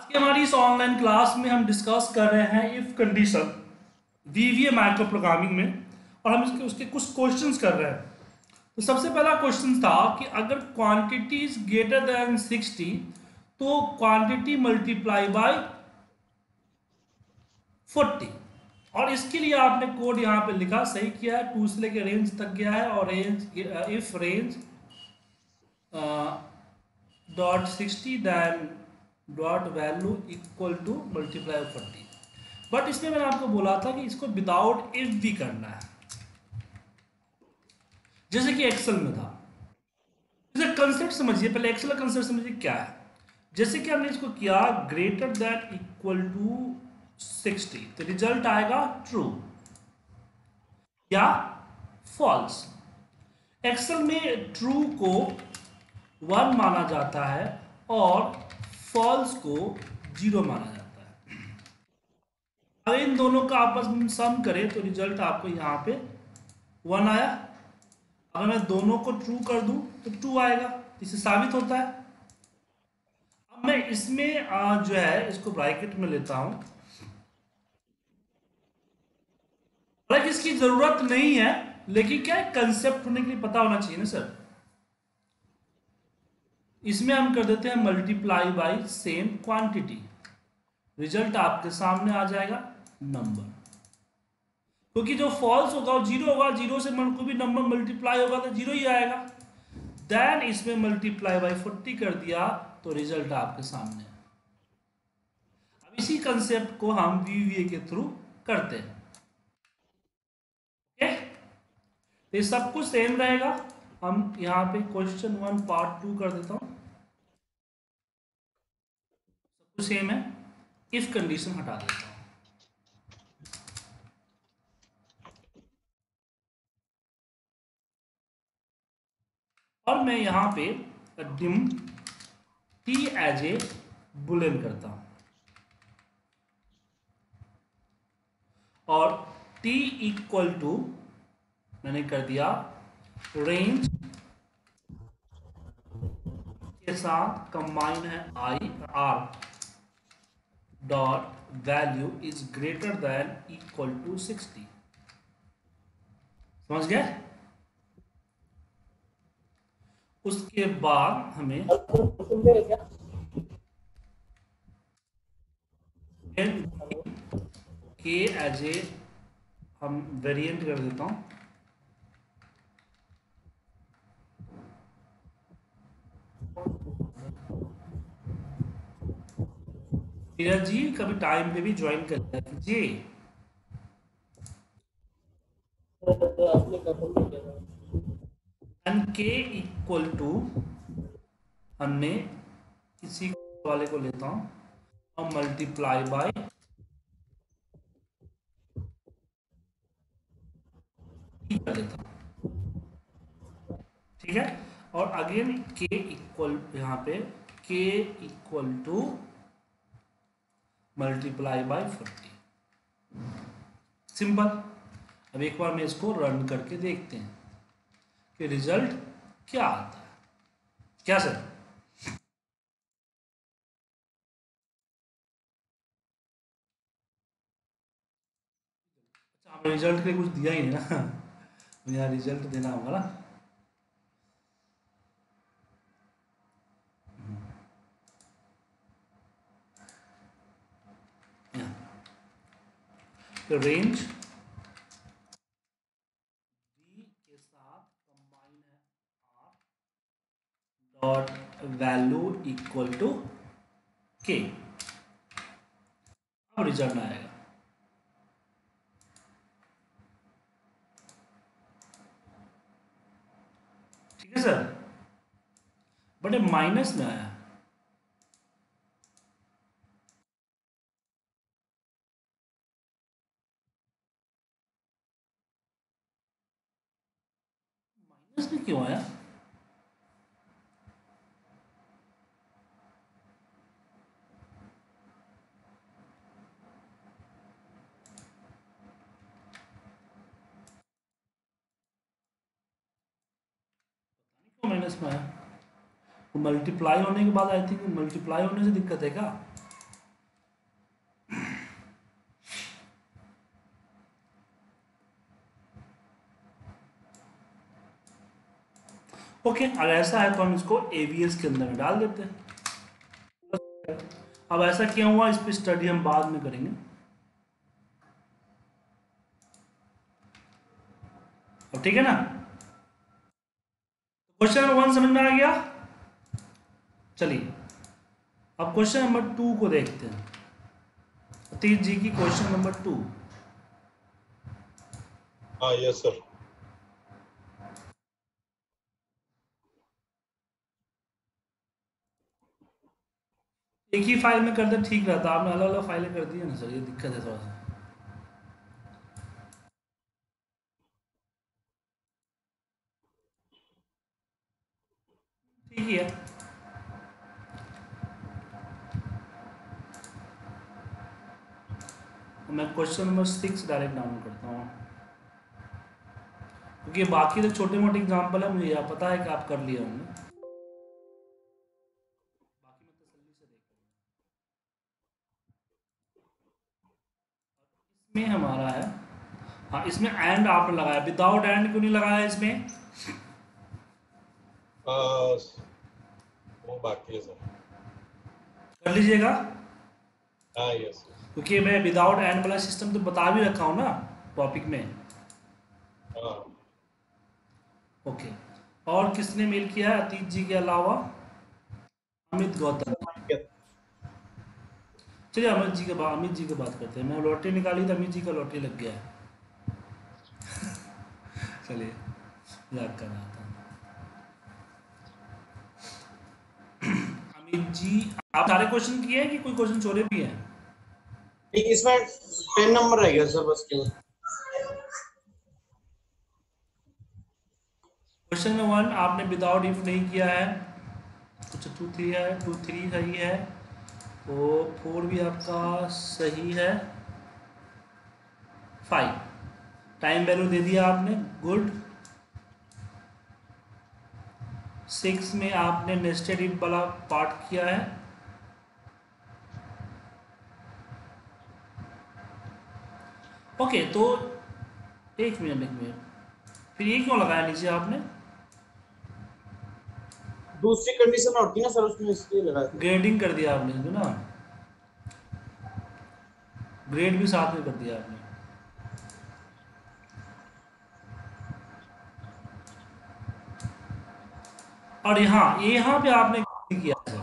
कि हमारी इस ऑनलाइन क्लास में हम डिस्कस कर रहे हैं if condition VBA micro programming में, और हम इसके उसके कुछ क्वेश्चंस कर रहे हैं। तो सबसे पहला क्वेश्चन था कि अगर क्वांटिटी इज ग्रेटर देन 60 तो क्वांटिटी मल्टीप्लाई बाय 40। और इसके लिए आपने कोड यहाँ पे लिखा, सही किया है, टू से लेकर रेंज तक गया है, और range if range dot 60 than dot value equal to multiply 40। But इसमें मैंने आपको बोला था कि इसको विदाउट इफ भी करना है, जैसे कि एक्सेल में था। जैसे कंसेप्ट समझिए, पहले एक्सेल का कंसेप्ट समझिए क्या है। जैसे कि हमने इसको किया ग्रेटर दैन इक्वल टू 60, तो रिजल्ट आएगा ट्रू या फॉल्स। एक्सेल में ट्रू को 1 माना जाता है और फॉल्स को 0 माना जाता है। अगर इन दोनों का आपस में सम करें तो रिजल्ट आपको यहाँ पे 1 आया। अगर मैं दोनों को ट्रू कर दूं तो 2 आएगा, इससे साबित होता है। अब मैं इसमें जो है इसको ब्रैकेट में लेता हूं, हालांकि इसकी जरूरत नहीं है, लेकिन क्या है, कंसेप्ट होने के लिए पता होना चाहिए ना सर। इसमें हम कर देते हैं multiply by same quantity, result आपके सामने आ जाएगा नंबर। क्योंकि जो फॉल्स होगा वो 0 होगा, 0 से कोई भी नंबर मल्टीप्लाई होगा तो 0 ही आएगा। देन इसमें मल्टीप्लाई बाय 40 कर दिया तो रिजल्ट आपके सामने। अब इसी कंसेप्ट को हम वीवीए के थ्रू करते हैं। ओके, तो ये सब कुछ सेम रहेगा। हम यहाँ पे क्वेश्चन 1 पार्ट 2 कर देता हूँ, सब कुछ सेम है, इफ कंडीशन हटा देता हूँ। और मैं यहाँ पे dim T as a Boolean करता हूँ, और t इक्वल टू मैंने कर दिया रेंज के साथ कंबाइन है I R dot value is greater than equal to 60। समझ गए? उसके बाद हमें के एज ए हम वेरिएंट कर देता हूं, नीरज जी कभी टाइम पे भी ज्वाइन कर लिया कीजिए। एन के इक्वल टू हमने इसी वाले को लेता हूं और मल्टीप्लाई बाय कर देता हूं, ठीक है। और अगेन के इक्वल यहाँ पे K equal to multiply by 40, simple. अब एक बार मैं इसको रन करके देखते हैं कि रिजल्ट क्या आता है। क्या सर? अच्छा, हमें रिजल्ट के लिए कुछ दिया ही नहीं ना, मुझे यहाँ रिजल्ट देना होगा ना। तो रेंज डी के साथ कंबाइन है R dot value equal to K. अब रिजल्ट आएगा, ठीक है सर। बट ये माइनस में आया, माइनस में क्यों आया? क्यों माइनस में आया? तो मल्टीप्लाई होने के बाद आई थिंक मल्टीप्लाई होने से दिक्कत है क्या? ओके, अगर ऐसा है तो हम इसको एवीएस के अंदर में डाल देते हैं। अब ऐसा क्यों हुआ, इस पर स्टडी हम बाद में करेंगे। अब ठीक है ना, क्वेश्चन नंबर 1 समझ में आ गया। चलिए अब क्वेश्चन नंबर 2 को देखते हैं। अतीत जी की क्वेश्चन नंबर 2। हाँ यस सर। एक ही फाइल में कर दे ठीक रहता, आपने अलग अलग फाइलें कर दी है ना सर, ये दिक्कत है थोड़ा सा। ठीक ही है। मैं क्वेश्चन नंबर 6 डायरेक्ट डाउनलोड करता हूँ, क्योंकि बाकी तो छोटे मोटे एग्जाम्पल है, मुझे यह पता है कि आप कर लिए होंगे। बाकी मैं तसल्ली से देख इसमें हमारा है, हाँ इसमें एंड आपने लगाया, विदाउट एंड क्यों नहीं लगाया इसमें? वो बाकी है सर। कर लीजिएगा, हाँ यस। क्योंकि मैं विदाउट एंड वाला सिस्टम तो बता भी रखा हूँ ना टॉपिक में। हाँ ओके, और किसने मेल किया है अतीत जी के अलावा? अमित गौतम। चलिए अमित जी के बात करते हैं। मैं लॉटरी निकाली तो अमित जी का लॉटरी लग गया है। चलिए याद कर रहा था। अमित जी आप सारे क्वेश्चन किए हैं कि कोई क्वेश्चन छोड़े भी हैं? इसमें 10 नंबर रह गया सर बस केवल। क्वेश्चन नंबर 1 आपने विदाउट इफ नहीं किया है, अच्छा 2 3 है, 2 3 सही है, तो 4 भी आपका सही है, 5 टाइम वैल्यू दे दिया आपने, गुड। 6 में आपने नेस्टेड इफ वाला पार्ट किया है, ओके। तो एक मिनट, फिर ये क्यों लगाया नीचे आपने? दूसरी कंडीशन होती है ना सर, उसमें इसलिए लगा दिया। ग्रेडिंग कर दिया आपने है ना, ग्रेड भी साथ में कर दिया आपने। और यहाँ पे आपने किया है,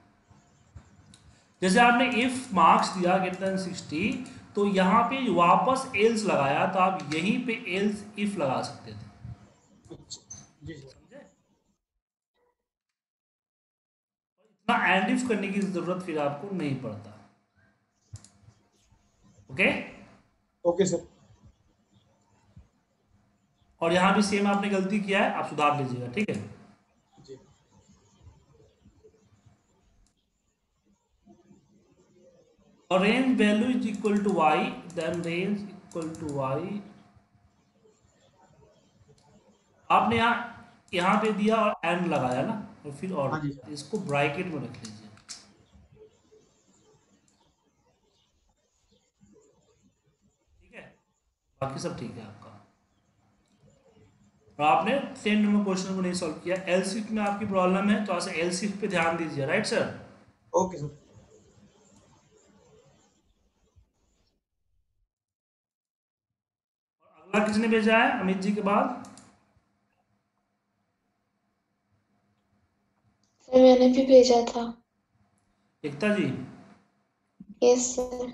जैसे आपने इफ मार्क्स दिया ग्रेटर देन 60, तो यहाँ पे वापस एल्स लगाया, तो आप यहीं पे एल्स इफ लगा सकते थे, जी सर। समझे? इतना एंड इफ करने की जरूरत फिर आपको नहीं पड़ता। Okay, okay sir. और यहाँ भी सेम आपने गलती किया है, आप सुधार लीजिएगा, ठीक है? जी और range value is equal to Y, then range equal to Y, आपने यहाँ पे दिया और एंड लगाया ना, और फिर और हाँ जी सर। इसको ब्रैकेट में रख लीजिए, ठीक है? बाकी सब ठीक है आपका। और आपने 10 नंबर क्वेश्चन को नहीं सॉल्व किया, एलसीफ में आपकी प्रॉब्लम है, तो ऐसे एलसीफ पे ध्यान दीजिए, राइट सर? Okay sir. अगला किसने भेजा है अमित जी के बाद? सर मैंने भी भेजा था। एकता जी, यस सर।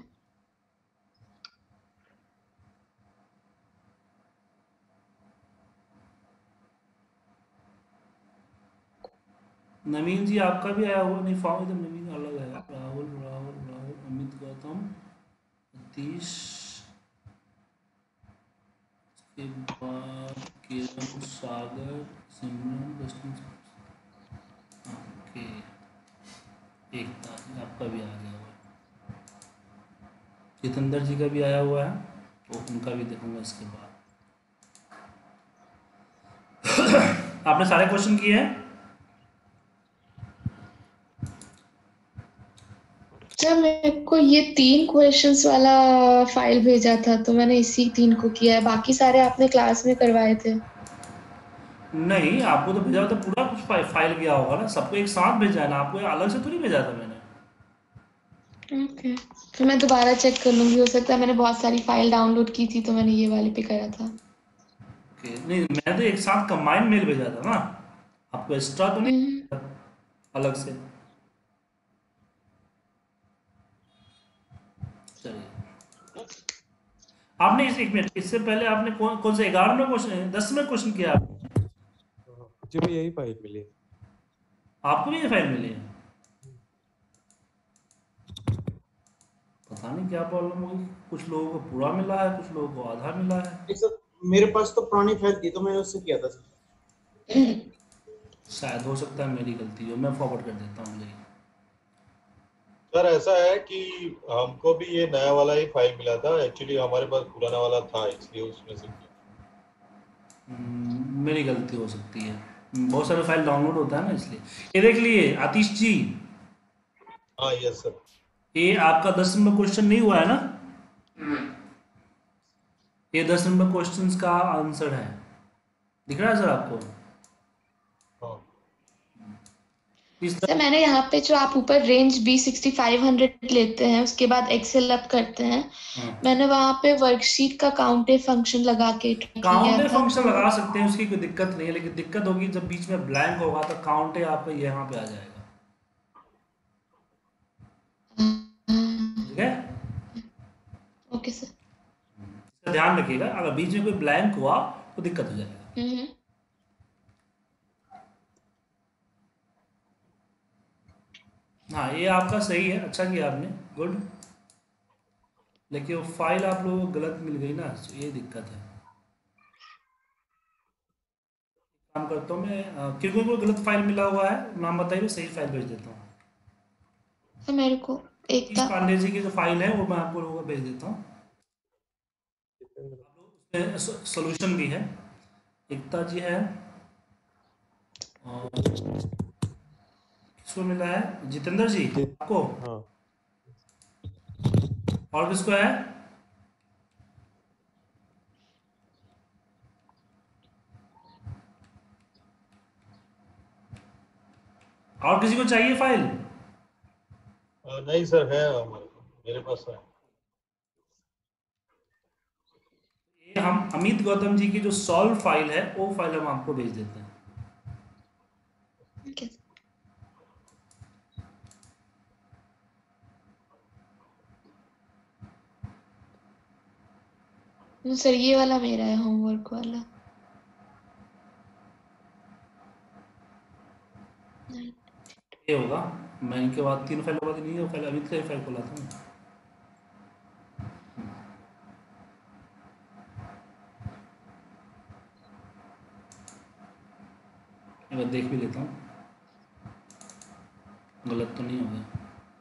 नवीन जी आपका भी आया हुआ नहीं फॉर्म, तो नवीन अलग है, राहुल राहुल राहुल, अमित गौतम, सतीश के बाद किरण, सागर, सिमरन, दर्शन, ओके। एकता जी आपका भी आ गया हुआ है, जितेंद्र जी का भी आया हुआ है, तो उनका भी देखूंगा इसके बाद। आपने सारे क्वेश्चन किए हैं? सर मेरे को ये 3 क्वेश्चंस वाला फाइल भेजा था, तो मैंने इसी 3 को किया है, बाकी सारे आपने क्लास में करवाए थे। नहीं, आपको तो भेजा तो पूरा कुछ फाइल गया होगा ना, सबको एक साथ भेजा है ना, आपको अलग से थोड़ी भेजा था मैंने। ओके, फिर मैं दोबारा चेक कर लूंगी, हो सकता है मैंने बहुत सारी फाइल डाउनलोड की थी तो मैंने ये वाले पे करा था। ओके, नहीं मैंने तो एक साथ कंबाइन मेल भेजा था ना, आपको एक्स्ट्रा तो नहीं हम्म। भेजा अलग से। चलिए, आपने इस 1 मिनट इससे पहले आपने कौन से 11 में क्वेश्चन 10 में क्वेश्चन किया मुझे भी यही फाइल मिली। आपको भी ये फाइल मिली है? पता नहीं क्या प्रॉब्लम होगी, कुछ लोगों को पूरा मिला है, कुछ लोगों को आधा मिला है। नहीं सर, मेरे पास तो पुरानी फाइल थी तो मैंने उससे किया था सर। शायद हो सकता है मेरी गलती हो, मैं फॉरवर्ड कर देता हूँ लेकिन। सर ऐसा है कि हमको भी ये नया वाला ही फाइल मिला था, एक्चुअली हमारे पास पुराना वाला था इसलिए उसमें से किया। मेरी गलती हो सकती है, बहुत सारे फाइल डाउनलोड होता है ना इसलिए। ये देख लिए आतिश जी, हाँ यस सर। ये आपका 10 नंबर क्वेश्चन नहीं हुआ है ना? ये 10 नंबर क्वेश्चन का आंसर है, दिख रहा है सर आपको? हाँ इस सर मैंने यहाँ पे जो आप ऊपर रेंज B6500 लेते हैं उसके बाद एक्सेल अप करते हैं, हाँ, मैंने वहाँ पे वर्कशीट का काउंट ए फंक्शन लगा के try काउंट किया ए था फंक्शन तो लगा सकते हैं, उसकी कोई दिक्कत नहीं है, लेकिन दिक्कत होगी जब बीच में ब्लैंक होगा तो काउंट ए आपका यहाँ पे आ जाएगा। ठीक है, ओके सर। इसका ध्यान रखिएगा, अगर बीच में कोई ब्लैंक हुआ तो दिक्कत हो जाएगा। हम्म। हाँ, ये आपका सही है, अच्छा किया आपने, गुड। लेकिन वो फाइल आप लोगों को गलत मिल गई ना, तो ये दिक्कत है। काम करता हूँ मैं, किसी को गलत फाइल मिला हुआ है नाम बताइए, सही फाइल भेज देता हूँ। तो मेरे को सतीश एकता। पांडे जी की जो फाइल है वो मैं आपको लोगों को भेज देता हूँ, उसमें सोल्यूशन भी है। एकता जी है, और किसको मिला है? जितेंद्र जी आपको, हाँ और किसको है? और किसी को चाहिए फाइल? नहीं सर, है हमारे मेरे पास है। ये हम अमित गौतम जी की जो सॉल्व फाइल है वो फाइल हम आपको भेज देते हैं। ओके सर, ये वाला मेरा है होमवर्क वाला। ये होगा, मैं इनके बाद 3 फाइल होगा, नहीं है फाइल, अमित का ही फाइल खोला था मैं। एक बार देख भी लेता हूँ, गलत तो नहीं हो गया।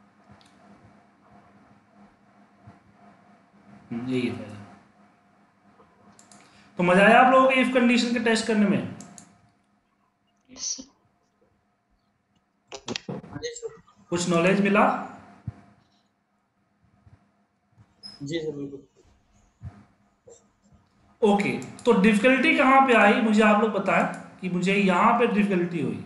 यही है फाइल। तो मजा आया आप लोगों को इफ कंडीशन के टेस्ट करने में? सर हाँ जी सर। कुछ नॉलेज मिला? जी सर बिल्कुल। ओके, तो डिफिकल्टी कहाँ पे आई मुझे आप लोग बताएं, कि मुझे यहाँ पे डिफिकल्टी हुई।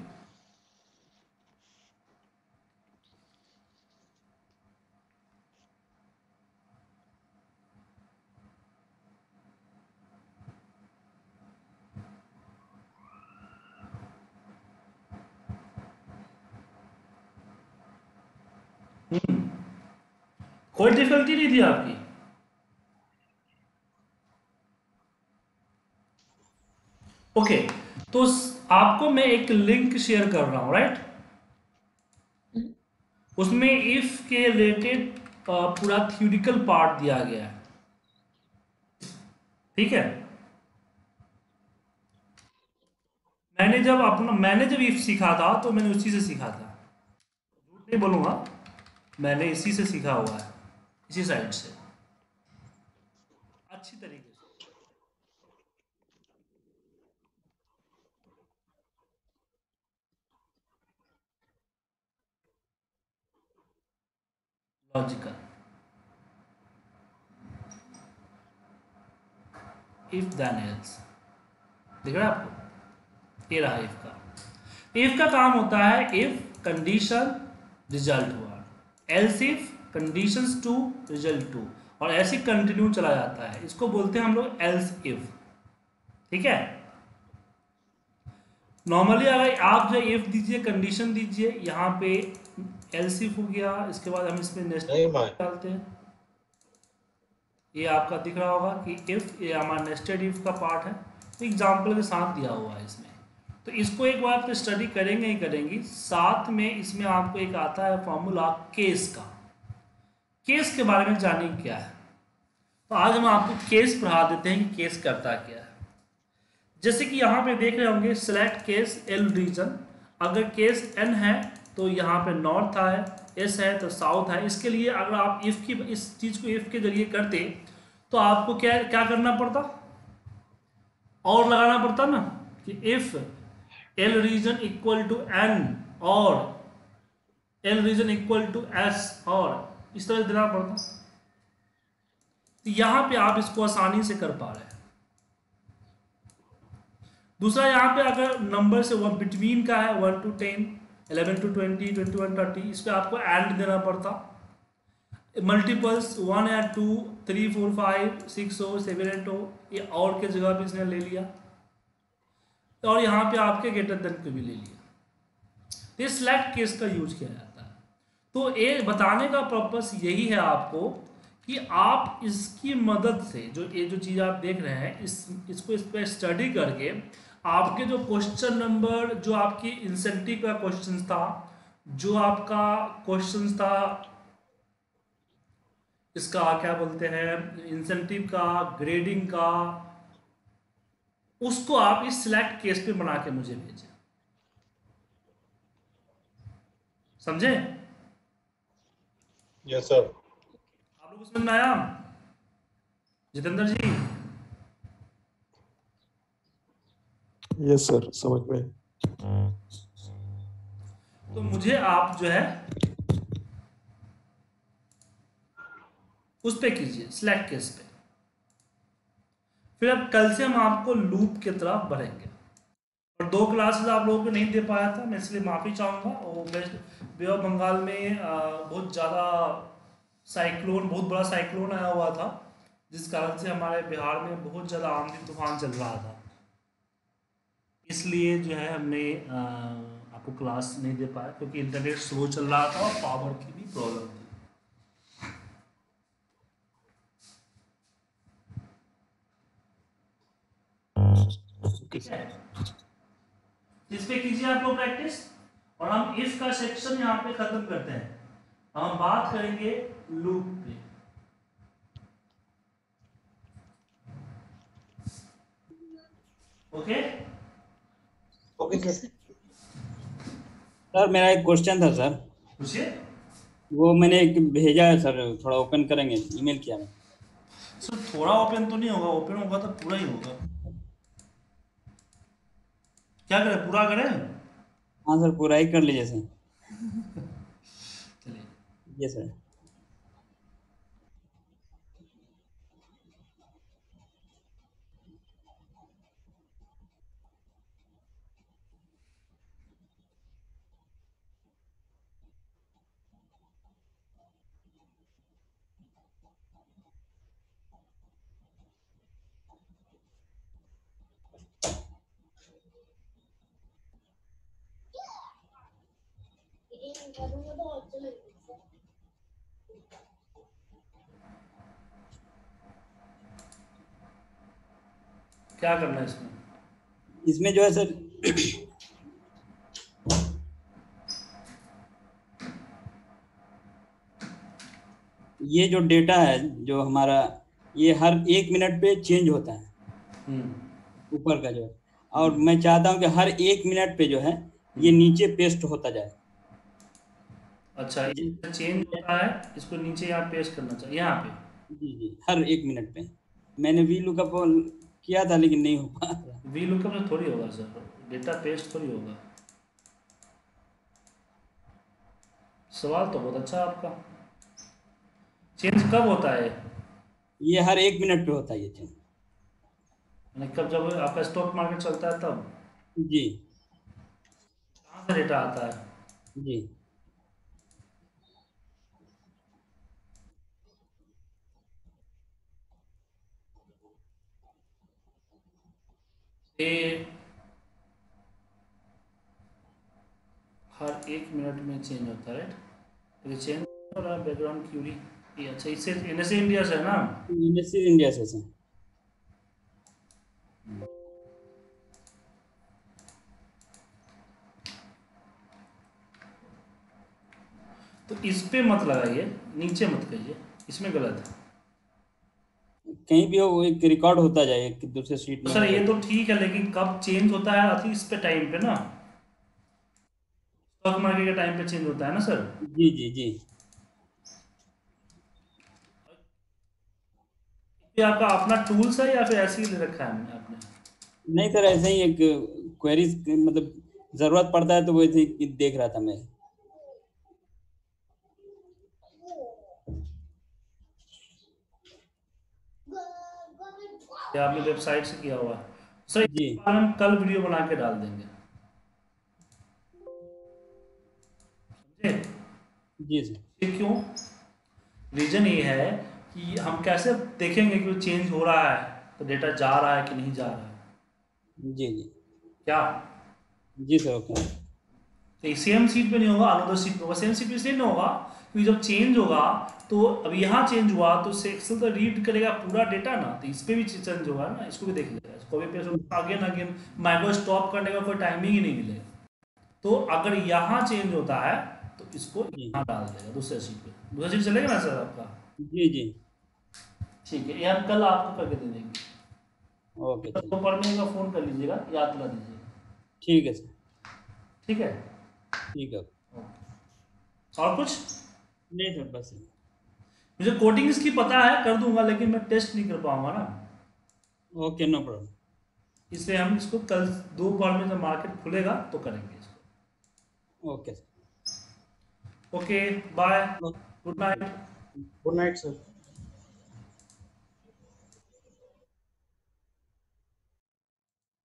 कोई डिफिकल्टी नहीं थी आपकी? ओके, तो आपको मैं एक लिंक शेयर कर रहा हूं, राइट? उसमें इफ के रिलेटेड पूरा थ्योरिटिकल पार्ट दिया गया है, ठीक है? मैंने जब इफ सीखा था तो मैंने उसी से सीखा था, झूठ नहीं बोलूंगा, मैंने इसी से सीखा हुआ है, इसी साइड से अच्छी तरीके से। लॉजिकल, इफ देन एल्स, दिख रहा है आपको? ये रहा इफ का। इफ का काम होता है if condition result 1, else if conditions 2 result 2, और ऐसे कंटिन्यू चला जाता है। इसको बोलते हैं हम लोग एल्स इफ। ठीक है, नॉर्मली अगर आप जो इफ दीजिए कंडीशन दीजिए, यहाँ पे एल्स इफ हो गया, इसके बाद हम इसमें नेक्स्ट नहीं माय डालते हैं। ये आपका दिख रहा होगा कि इफ, ये हमारा नेस्टेड इफ का पार्ट है, तो एग्जाम्पल के साथ दिया हुआ है इसमें। तो इसको एक बार आप स्टडी करेंगे ही करेंगी। साथ में इसमें आपको एक आता है फॉर्मूला केस का। केस के बारे में जानिए क्या है। तो आज हम आपको केस पढ़ा देते हैं कि केस करता क्या है। जैसे कि यहाँ पे देख रहे होंगे सिलेक्ट केस एल रीजन। अगर केस एन है तो यहाँ पे नॉर्थ है, एस है तो साउथ है। इसके लिए अगर आप इफ की इस चीज़ को इफ के जरिए करते तो आपको क्या क्या करना पड़ता, और लगाना पड़ता ना कि if L region equal to N और L region equal to S, और इस तरह देना पड़ता। तो यहाँ पे आप इसको आसानी से कर पा रहे हैं। दूसरा, यहाँ पे अगर नंबर से वन बिटवीन का है 1 to 10, 11 to 20, 21 30, इस पर आपको एंड देना पड़ता। मल्टीपल्स 1 या 2, 3, 4, 5, 6 हो, 7, 8 हो, ये और के जगह पे इसने ले लिया, और यहाँ पे आपके ग्रेटर देन को भी ले लिया। तो सिलेक्ट केस का यूज किया जाता है। तो ये बताने का पर्पस यही है आपको कि आप इसकी मदद से जो ये जो चीज़ आप देख रहे हैं, इसको इस पर स्टडी करके आपके जो क्वेश्चन नंबर, जो आपकी इंसेंटिव का क्वेश्चन था, जो आपका क्वेश्चन था इसका क्या बोलते हैं इंसेंटिव का, ग्रेडिंग का, उसको आप इस सिलेक्ट केस पे बना के मुझे भेजें। समझे? Yes sir. आप लोग को समझ में आया जितेंद्र जी? यस सर, समझ में। तो मुझे आप जो है उस पे कीजिए, सिलेक्ट केस पे। फिर अब कल से हम आपको लूप की तरफ बढ़ेंगे। और 2 क्लासेस आप लोगों को नहीं दे पाया था, मैं इसलिए माफ़ी चाहूँगा। और बे ऑफ बंगाल में बहुत ज़्यादा साइक्लोन, बहुत बड़ा साइक्लोन आया हुआ था, जिस कारण से हमारे बिहार में बहुत ज़्यादा आंधी तूफान चल रहा था। इसलिए जो है हमने आपको क्लास नहीं दे पाया, क्योंकि इंटरनेट स्लो चल रहा था और पावर की भी प्रॉब्लम थी। ठीक है, इस पे कीजिए आप लोग प्रैक्टिस। और हम इफ का सेक्शन यहाँ पे खत्म करते हैं। हम बात करेंगे लूप पे। Okay okay sir. सर मेरा एक क्वेश्चन था सर, पूछिए। वो मैंने एक भेजा है सर, थोड़ा ओपन करेंगे, ईमेल किया है। सर थोड़ा ओपन तो नहीं होगा, ओपन होगा तो पूरा ही होगा। क्या करें, पूरा करें? हाँ सर, पूरा ही कर लीजिए सर। चलिए। ये सर। क्या करना है इसमें? इसमें जो है सर, ये जो डेटा है जो हमारा, ये हर 1 मिनट पे चेंज होता है ऊपर का जो है, और मैं चाहता हूँ कि हर 1 मिनट पे जो है ये नीचे पेस्ट होता जाए। अच्छा, ये चेंज होता है, इसको नीचे यहाँ पेस्ट करना चाहिए, यहाँ पे। जी जी, हर 1 मिनट पे। मैंने वी लुकअप किया था लेकिन नहीं हो पा रहा। वी लुकअप में थोड़ी होगा सर, डेटा पेस्ट थोड़ी होगा। सवाल तो बहुत अच्छा है आपका। चेंज कब होता है? ये हर 1 मिनट पे होता है ये चेंज। यानी कब, जब आपका स्टॉक मार्केट चलता है तब? जी कहाँ से डेटा आता है? जी ये हर 1 मिनट में चेंज होता है, राइट? ये चेंज हो रहा है बैकग्राउंड क्यूरी। ये अच्छा, इससे एनएसए इंडिया से है ना? NSE इंडिया से सर। तो इस पे मत लगाइए, नीचे मत कहिए, इसमें गलत है। कहीं भी हो वो एक रिकॉर्ड होता जाए एक दूसरे शीट तो में। सर ये तो ठीक है, लेकिन कब चेंज होता है अभी इस पे टाइम पे ना, स्टॉक मार्केट के टाइम पे चेंज होता है ना सर। जी जी जी ये आपका अपना टूल्स है या फिर ऐसे ही ले रखा है आपने? नहीं सर, ऐसे ही एक क्वेरीज मतलब जरूरत पड़ता है तो वैसे ही देख रहा था मैं। या आपने वेबसाइट से किया हुआ है? सर इस जी बारे में हम कल वीडियो बना के डाल देंगे, समझे? जी सर। ये क्यों? रीजन ये है कि हम कैसे देखेंगे कि वो चेंज हो रहा है, तो डेटा जा रहा है कि नहीं जा रहा है, जी जी क्या? जी सर ओके। तो सेम सीट पे नहीं होगा, अनदर सीट पे होगा। सेम सीट पे इसलिए नहीं होगा क्योंकि जब चेंज होगा तो अब यहाँ चेंज हुआ तो एक्सेल तो रीड करेगा पूरा डेटा ना, तो इस पे भी चेंज होगा ना, इसको भी देख लेगा, इसको भी paste again again micro stop करने का कोई टाइमिंग ही नहीं मिलेगा। तो अगर यहाँ चेंज होता है तो इसको जी यहाँ डाल देगा दूसरे सीट पे, दूसरा सीट चलेगा ना सर आपका? जी जी ठीक है, ये हम कल आपको करके दे देंगे। ओके चलिए दोपहर में एक बार फोन कर लीजिएगा, याद दिला दीजिएगा, ठीक है सर। ठीक है? ठीक है। और कुछ? नहीं सर बस। मुझे कोडिंग इसकी पता है, कर दूंगा, लेकिन मैं टेस्ट नहीं कर पाऊंगा ना, ओके नो प्रॉब्लम। इसलिए हम इसको कल दोपहर में जब मार्केट खुलेगा तो करेंगे इसको। Okay sir. Okay, bye, good night. Good night sir.